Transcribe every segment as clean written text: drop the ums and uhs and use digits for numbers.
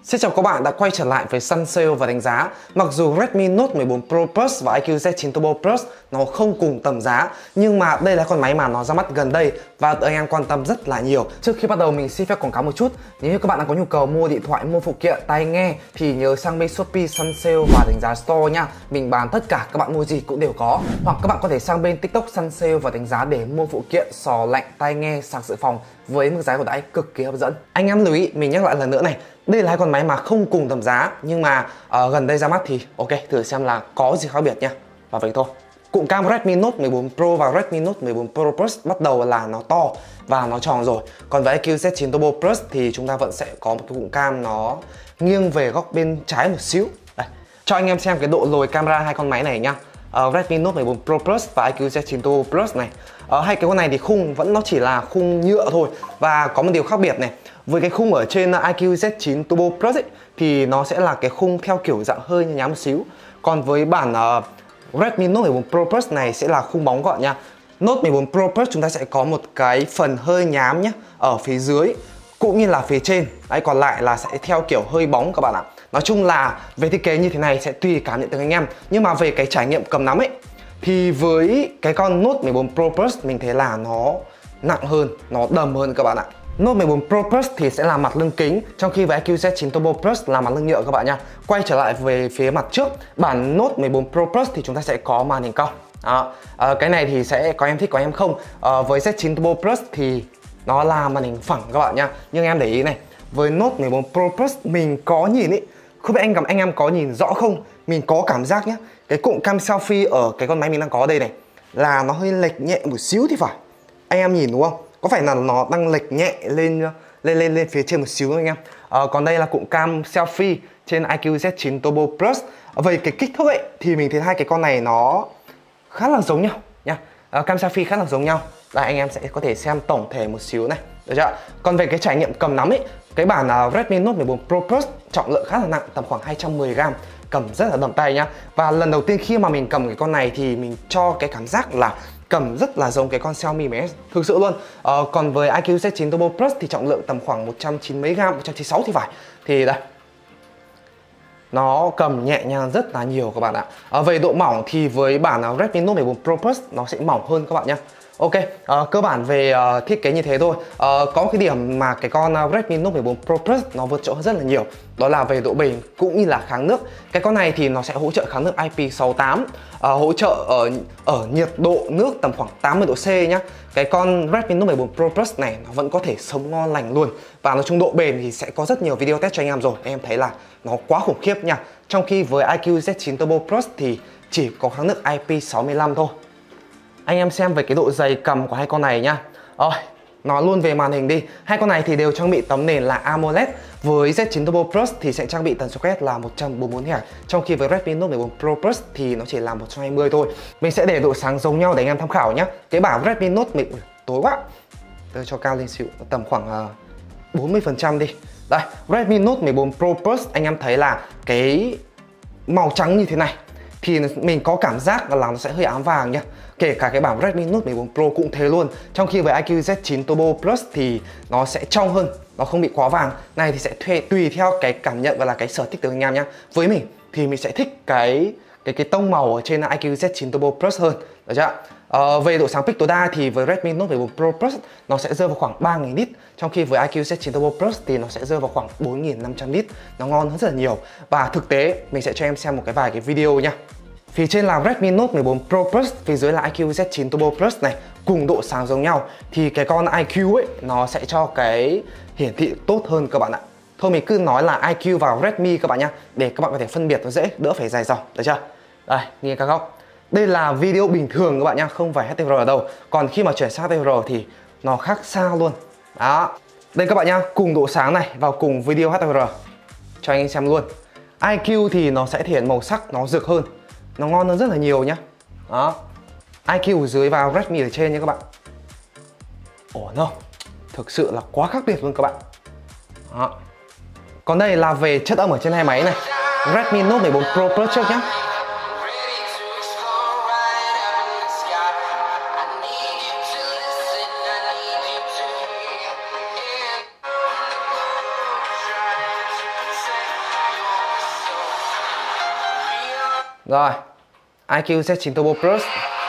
Xin chào các bạn đã quay trở lại với săn sale và đánh giá. Mặc dù Redmi Note 14 Pro Plus và iQOO Z9 Turbo Plus nó không cùng tầm giá, nhưng mà đây là con máy mà nó ra mắt gần đây và anh em quan tâm rất là nhiều. Trước khi bắt đầu mình xin phép quảng cáo một chút. Nếu như các bạn đang có nhu cầu mua điện thoại, mua phụ kiện, tai nghe thì nhớ sang bên Shopee săn sale và đánh giá store nha. Mình bán tất cả, các bạn mua gì cũng đều có. Hoặc các bạn có thể sang bên TikTok săn sale và đánh giá để mua phụ kiện, sò lạnh, tai nghe, sạc dự phòng với mức giá ưu đãi cực kỳ hấp dẫn. Anh em lưu ý, mình nhắc lại lần nữa này, đây là hai con máy mà không cùng tầm giá, nhưng mà gần đây ra mắt thì ok, thử xem là có gì khác biệt nha. Và vậy thôi. Cụm cam Redmi Note 14 Pro và Redmi Note 14 Pro Plus bắt đầu là nó to và nó tròn rồi. Còn với iQOO Z9 Turbo Plus thì chúng ta vẫn sẽ có một cái cụm cam nó nghiêng về góc bên trái một xíu. Đây, cho anh em xem cái độ lồi camera hai con máy này nhá. Redmi Note 14 Pro Plus và iQOO Z9 Turbo Plus này. Hai cái con này thì khung vẫn nó chỉ là khung nhựa thôi. Và có một điều khác biệt này, với cái khung ở trên iQOO Z9 Turbo Plus ấy, thì nó sẽ là cái khung theo kiểu dạng hơi nhám một xíu. Còn với bản Redmi Note 14 Pro Plus này sẽ là khung bóng gọn nha. Note 14 Pro Plus chúng ta sẽ có một cái phần hơi nhám nhé, ở phía dưới cũng như là phía trên. Đấy, còn lại là sẽ theo kiểu hơi bóng các bạn ạ. Nói chung là về thiết kế như thế này sẽ tùy cảm nhận từ anh em. Nhưng mà về cái trải nghiệm cầm nắm ấy, thì với cái con Note 14 Pro Plus mình thấy là nó nặng hơn, nó đầm hơn các bạn ạ. Note 14 Pro Plus thì sẽ là mặt lưng kính, trong khi với iQOO Z9 Turbo Plus là mặt lưng nhựa các bạn nha. Quay trở lại về phía mặt trước, bản Note 14 Pro Plus thì chúng ta sẽ có màn hình cong. Đó. Cái này thì sẽ có em thích có em không. Với Z9 Turbo Plus thì nó là màn hình phẳng các bạn nha. Nhưng em để ý này, với Note 14 Pro Plus mình có nhìn ý, không biết anh em có nhìn rõ không? Mình có cảm giác nhé, cái cụm cam selfie ở cái con máy mình đang có đây này là nó hơi lệch nhẹ một xíu thì phải. Anh em nhìn đúng không? Có phải là nó đang lệch nhẹ lên phía trên một xíu thôi anh em. Còn đây là cụm cam selfie trên iQOO Z9 Turbo Plus. Về cái kích thước ấy thì mình thấy hai cái con này nó khá là giống nhau nha. Cam selfie khá là giống nhau. Đây anh em sẽ có thể xem tổng thể một xíu này, được chưa? Còn về cái trải nghiệm cầm nắm ấy, cái bản Redmi Note 14 Pro Plus trọng lượng khá là nặng, tầm khoảng 210g, cầm rất là đầm tay nhá. Và lần đầu tiên khi mà mình cầm cái con này thì mình cho cái cảm giác là cầm rất là giống cái con Xiaomi 10S, thực sự luôn. Còn với iQOO Z9 Turbo Plus thì trọng lượng tầm khoảng 190 mấy gram, 196 thì phải. Thì đây, nó cầm nhẹ nhàng rất là nhiều các bạn ạ. Về độ mỏng thì với bản Redmi Note 14 Pro Plus nó sẽ mỏng hơn các bạn nhé. Ok, cơ bản về thiết kế như thế thôi. Có cái điểm mà cái con Redmi Note 14 Pro Plus nó vượt trội rất là nhiều, đó là về độ bền cũng như là kháng nước. Cái con này thì nó sẽ hỗ trợ kháng nước IP68, hỗ trợ ở nhiệt độ nước tầm khoảng 80 độ C nhá. Cái con Redmi Note 14 Pro Plus này nó vẫn có thể sống ngon lành luôn. Và nói chung độ bền thì sẽ có rất nhiều video test cho anh em rồi. Anh em thấy là nó quá khủng khiếp nha. Trong khi với iQOO Z9 Turbo Plus thì chỉ có kháng nước IP65 thôi. Anh em xem về cái độ dày cầm của hai con này nhá. Nói luôn về màn hình đi. Hai con này thì đều trang bị tấm nền là AMOLED. Với Z9 Turbo Plus thì sẽ trang bị tần số quét là 144Hz. Trong khi với Redmi Note 14 Pro Plus thì nó chỉ là 120 thôi. Mình sẽ để độ sáng giống nhau để anh em tham khảo nhé. Cái bản Redmi Note mình tối quá, tôi cho cao lên xíu, tầm khoảng 40% đi. Đây, Redmi Note 14 Pro Plus anh em thấy là cái màu trắng như thế này thì mình có cảm giác là nó sẽ hơi ám vàng nhá. Kể cả cái bản Redmi Note 14 Pro cũng thế luôn. Trong khi với iQOO Z9 Turbo Plus thì nó sẽ trong hơn, nó không bị quá vàng. Này thì sẽ tùy theo cái cảm nhận và là cái sở thích của anh em nhá. Với mình thì mình sẽ thích cái tông màu ở trên iQOO Z9 Turbo Plus hơn, được chưa? Về độ sáng pic tối đa thì với Redmi Note 14 Pro Plus nó sẽ rơi vào khoảng 3000 nit, trong khi với iQOO Z9 Turbo Plus thì nó sẽ rơi vào khoảng 4500 nit, nó ngon hơn rất là nhiều. Và thực tế mình sẽ cho em xem một vài cái video nha. Phía trên là Redmi Note 14 Pro Plus, phía dưới là iQOO Z9 Turbo Plus này, cùng độ sáng giống nhau thì cái con iQOO ấy nó sẽ cho cái hiển thị tốt hơn các bạn ạ. Thôi mình cứ nói là iQOO vào Redmi các bạn nhá, để các bạn có thể phân biệt nó dễ, đỡ phải dài dòng, được chưa? Đây, nhìn các góc. Đây là video bình thường các bạn nhá, không phải HTVR đâu. Còn khi mà chuyển sang HTVR thì nó khác xa luôn. Đó. Đây các bạn nhá, cùng độ sáng này vào cùng video HTVR. Cho anh xem luôn. iQOO thì nó sẽ thể hiện màu sắc nó rực hơn, nó ngon hơn rất là nhiều nhá. Đó. iQOO ở dưới vào Redmi ở trên nha các bạn. Ổn không? Thực sự là quá khác biệt luôn các bạn. Đó. Còn đây là về chất âm ở trên hai máy này. Redmi Note 14 Pro Plus trước nhá. Rồi, iQ Z9 Turbo Plus.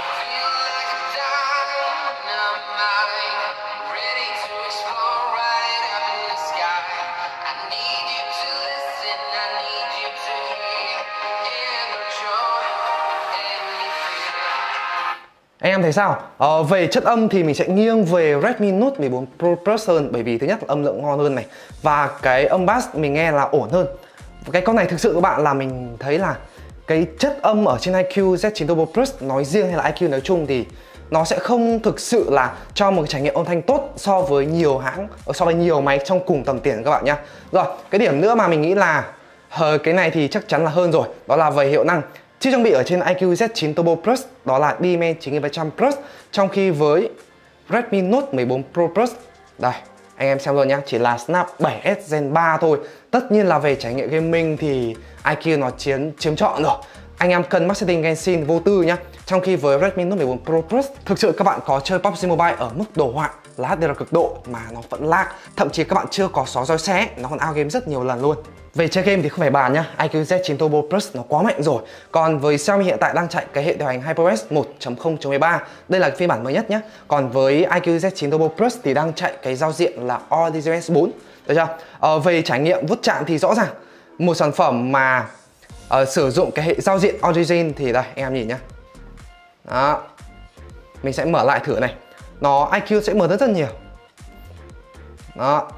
Anh em thấy sao? Về chất âm thì mình sẽ nghiêng về Redmi Note 14 Pro Plus hơn, bởi vì thứ nhất là âm lượng ngon hơn này, và cái âm bass mình nghe là ổn hơn. Cái con này thực sự các bạn là mình thấy là cái chất âm ở trên iQ Z9 Turbo Plus nói riêng hay là iQ nói chung thì nó sẽ không thực sự là cho một cái trải nghiệm âm thanh tốt so với nhiều hãng, so với nhiều máy trong cùng tầm tiền các bạn nhá. Rồi, cái điểm nữa mà mình nghĩ là cái này thì chắc chắn là hơn rồi, đó là về hiệu năng. Chiếc trang bị ở trên iQ Z9 Turbo Plus đó là Dimensity 9700 Plus, trong khi với Redmi Note 14 Pro Plus, đây anh em xem luôn nhá, chỉ là Snap 7S Gen 3 thôi. Tất nhiên là về trải nghiệm gaming thì iQ nó chiếm trọn rồi. Anh em cần max setting Genshin vô tư nhá. Trong khi với Redmi Note 14 Pro Plus, thực sự các bạn có chơi PUBG Mobile ở mức đồ họa là HDR cực độ mà nó vẫn lag. Thậm chí các bạn chưa có xóa roi xe, nó còn out game rất nhiều lần luôn. Về chơi game thì không phải bàn nhá, iQ Z9 Turbo Plus nó quá mạnh rồi. Còn với Xiaomi hiện tại đang chạy cái hệ điều hành HyperOS 1.0.13, đây là cái phiên bản mới nhất nhé. Còn với iQ Z9 Turbo Plus thì đang chạy cái giao diện là ORigin 4, được chưa? Về trải nghiệm vuốt chạm thì rõ ràng một sản phẩm mà sử dụng cái hệ giao diện Origin thì đây anh em nhìn nhá. Đó, mình sẽ mở lại thử này, nó iQ sẽ mở rất nhiều. Đó,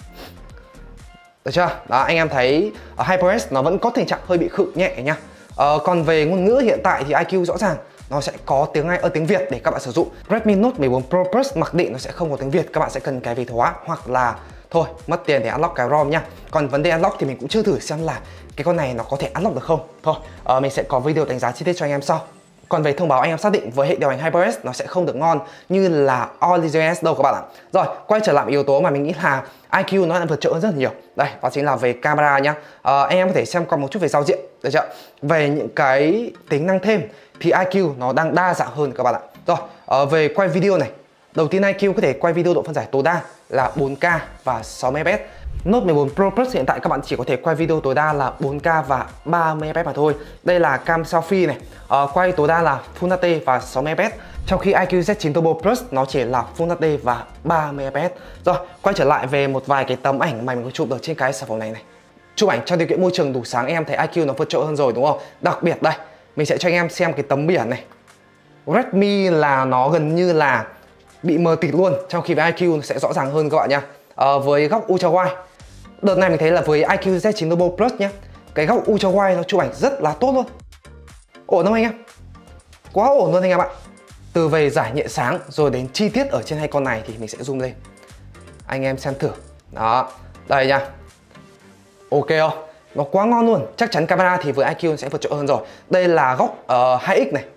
được chưa? Đó, anh em thấy ở HyperOS nó vẫn có tình trạng hơi bị khựng nhẹ nhá. Còn về ngôn ngữ hiện tại thì iQ rõ ràng nó sẽ có tiếng Việt để các bạn sử dụng. Redmi Note 14 Pro Plus mặc định nó sẽ không có tiếng Việt, các bạn sẽ cần cái Việt hóa hoặc là thôi mất tiền để unlock cái ROM nha. Còn vấn đề unlock thì mình cũng chưa thử xem là cái con này nó có thể unlock được không. Thôi, mình sẽ có video đánh giá chi tiết cho anh em sau. Còn về thông báo anh em xác định với hệ điều hành HyperOS nó sẽ không được ngon như là Origin đâu các bạn ạ. Rồi, quay trở lại yếu tố mà mình nghĩ là iQ nó đã vượt trội hơn rất nhiều. Đây, đó chính là về camera nhá. Anh em có thể xem qua một chút về giao diện, được chưa? Về những cái tính năng thêm thì iQ nó đang đa dạng hơn các bạn ạ. Rồi, về quay video này. Đầu tiên iQ có thể quay video độ phân giải tối đa là 4K và 60fps. Note 14 Pro Plus hiện tại các bạn chỉ có thể quay video tối đa là 4K và 30fps mà thôi. Đây là cam selfie này, quay tối đa là Full HD và 60fps. Trong khi iQ Z9 Turbo Plus nó chỉ là Full HD và 30fps. Rồi, quay trở lại về một vài cái tấm ảnh mà mình có chụp được trên cái sản phẩm này này. Chụp ảnh trong điều kiện môi trường đủ sáng em thấy iQ nó vượt trội hơn rồi đúng không? Đặc biệt đây, mình sẽ cho anh em xem cái tấm biển này. Redmi là nó gần như là bị mờ tịt luôn, trong khi với iQ nó sẽ rõ ràng hơn các bạn nha. Với góc ultra wide, đợt này mình thấy là với iQ Z9 Turbo Plus nhé, cái góc ultra wide nó chụp ảnh rất là tốt luôn. Ổn không anh em? Quá ổn luôn anh em ạ. Từ về giải nhẹ sáng rồi đến chi tiết ở trên hai con này thì mình sẽ zoom lên, anh em xem thử. Đó, đây nha. Ok không? Nó quá ngon luôn. Chắc chắn camera thì với iQ sẽ vượt trội hơn rồi. Đây là góc 2x này.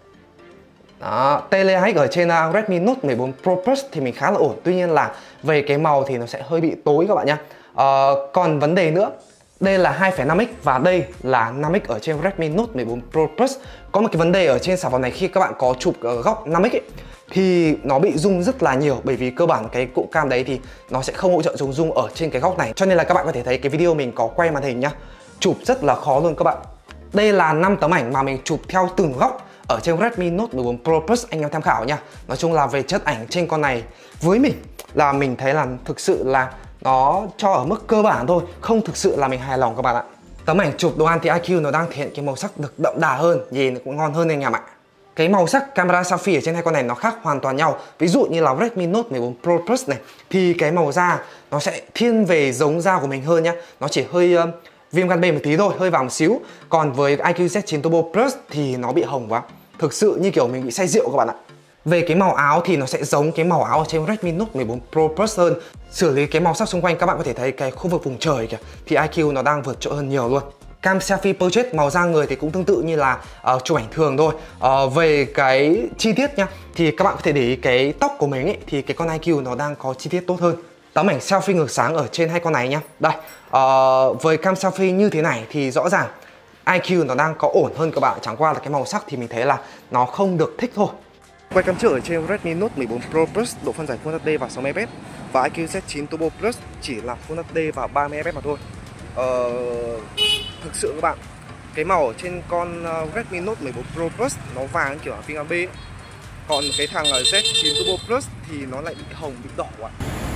Đó, tele 2x ở trên Redmi Note 14 Pro Plus thì mình khá là ổn. Tuy nhiên là về cái màu thì nó sẽ hơi bị tối các bạn nhá. Còn vấn đề nữa, đây là 2,5x và đây là 5x ở trên Redmi Note 14 Pro Plus. Có một cái vấn đề ở trên sản phẩm này khi các bạn có chụp ở góc 5x ấy, thì nó bị zoom rất là nhiều, bởi vì cơ bản cái cụm cam đấy thì nó sẽ không hỗ trợ dùng zoom ở trên cái góc này. Cho nên là các bạn có thể thấy cái video mình có quay màn hình nhá, chụp rất là khó luôn các bạn. Đây là 5 tấm ảnh mà mình chụp theo từng góc ở trên Redmi Note 14 Pro Plus, anh em tham khảo nha. Nói chung là về chất ảnh trên con này với mình là mình thấy là thực sự là nó cho ở mức cơ bản thôi, không thực sự là mình hài lòng các bạn ạ. Tấm ảnh chụp đồ ăn thì iQ nó đang thể hiện cái màu sắc được đậm đà hơn, nhìn cũng ngon hơn anh em ạ. Cái màu sắc camera selfie ở trên hai con này nó khác hoàn toàn nhau. Ví dụ như là Redmi Note 14 Pro Plus này thì cái màu da nó sẽ thiên về giống da của mình hơn nhá. Nó chỉ hơi viêm gan B một tí thôi, hơi vàng một xíu. Còn với iQ Z9 Turbo Plus thì nó bị hồng quá, thực sự như kiểu mình bị say rượu các bạn ạ. Về cái màu áo thì nó sẽ giống cái màu áo ở trên Redmi Note 14 Pro Plus hơn. Xử lý cái màu sắc xung quanh các bạn có thể thấy cái khu vực vùng trời kìa, thì iQ nó đang vượt trội hơn nhiều luôn. Cam selfie portrait màu da người thì cũng tương tự như là chụp ảnh thường thôi. Về cái chi tiết nhá, thì các bạn có thể để ý cái tóc của mình ấy, thì cái con iQ nó đang có chi tiết tốt hơn. Tấm ảnh selfie ngược sáng ở trên hai con này nhá. Đây, với cam selfie như thế này thì rõ ràng iQ nó đang có ổn hơn các bạn. Chẳng qua là cái màu sắc thì mình thấy là nó không được thích thôi. Quay cắm trước ở trên Redmi Note 14 Pro Plus độ phân giải Full HD và 60fps, và iQ Z9 Turbo Plus chỉ là Full HD và 30fps mà thôi. Thực sự các bạn, Cái màu ở trên con Redmi Note 14 Pro Plus nó vàng kiểu là phim AB ấy. Còn cái thằng Z9 Turbo Plus thì nó lại bị hồng, bị đỏ ạ.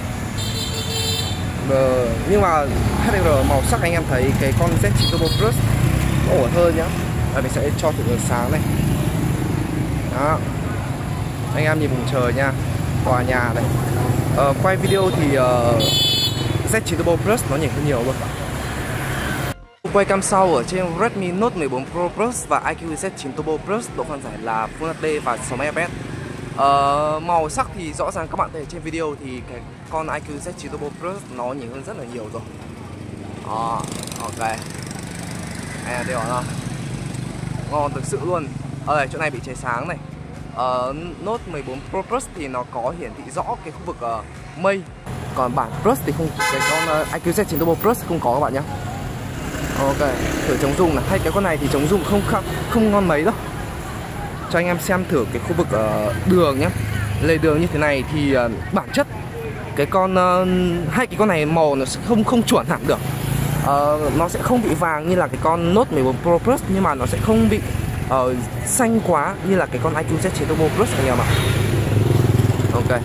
Nhưng mà HDR màu sắc anh em thấy cái con Z9 Turbo Plus nó ổn hơn nhá. Mình sẽ cho thử ánh sáng này. Đó. Anh em nhìn vùng trời nha, tòa nhà này. Quay video thì Z9 Turbo Plus nó nhỉnh hơn nhiều luôn. Quay cam sau ở trên Redmi Note 14 Pro Plus và iQOO Z9 Turbo Plus, độ phân giải là Full HD và 60 fps. Màu sắc thì rõ ràng các bạn thấy trên video thì cái con iQOO Z9 Turbo Plus nó nhỉnh hơn rất là nhiều rồi. Ok. Đây thấy không? Ngon thực sự luôn. Ở đây chỗ này bị cháy sáng này. Note 14 Pro Plus thì nó có hiển thị rõ cái khu vực mây. Còn bản Plus thì không, cái con iQOO Z9 Turbo Plus không có các bạn nhé. Ok, thử chống zoom này. Hay cái con này thì chống zoom không ngon mấy đâu. Cho anh em xem thử cái khu vực đường nhé. Lề đường như thế này thì bản chất cái con hay cái con này màu nó sẽ không chuẩn hẳn được. Nó sẽ không bị vàng như là cái con Note 14 Pro Plus, nhưng mà nó sẽ không bị xanh quá như là cái con iQOO Z9 Turbo Plus anh em ạ. Ok.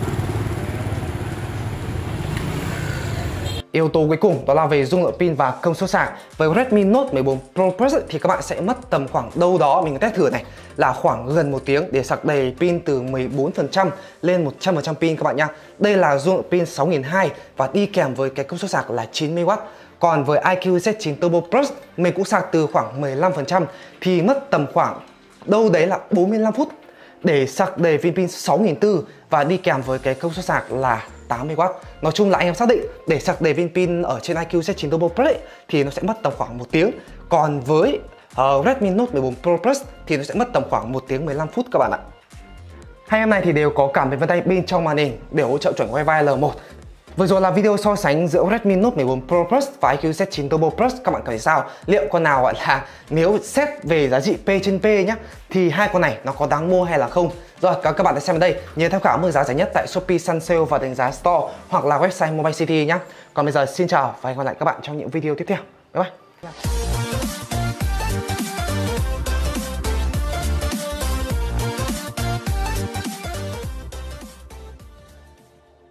Yếu tố cuối cùng đó là về dung lượng pin và công suất sạc. Với Redmi Note 14 Pro Plus thì các bạn sẽ mất tầm khoảng đâu đó, mình test thử này, là khoảng gần 1 tiếng để sạc đầy pin từ 14% lên 100% pin các bạn nhá. Đây là dung lượng pin 6200 và đi kèm với cái công suất sạc là 90W. Còn với iQOO Z9 Turbo Plus mình cũng sạc từ khoảng 15% thì mất tầm khoảng đâu đấy là 45 phút để sạc đầy viên pin 6400 và đi kèm với cái công suất sạc là 80W. Nói chung là anh em xác định để sạc đầy viên pin ở trên iQOO Z9 Turbo Plus ấy, thì nó sẽ mất tầm khoảng 1 tiếng. Còn với Redmi Note 14 Pro Plus thì nó sẽ mất tầm khoảng 1 tiếng 15 phút các bạn ạ. Hai em này thì đều có cảm biến vân tay pin trong màn hình để hỗ trợ chuẩn Wi-Fi L1. Vừa rồi là video so sánh giữa Redmi Note 14 Pro Plus và iQOO Z9 Turbo Plus. Các bạn cảm thấy sao? Liệu con nào gọi là, nếu xét về giá trị P trên P nhá, thì hai con này nó có đáng mua hay là không? Rồi, các bạn đã xem ở đây, nhớ tham khảo mức giá rẻ nhất tại Shopee, Sun Sale và đánh giá Store hoặc là website Mobile City nhá. Còn bây giờ xin chào và hẹn gặp lại các bạn trong những video tiếp theo. Bye bye.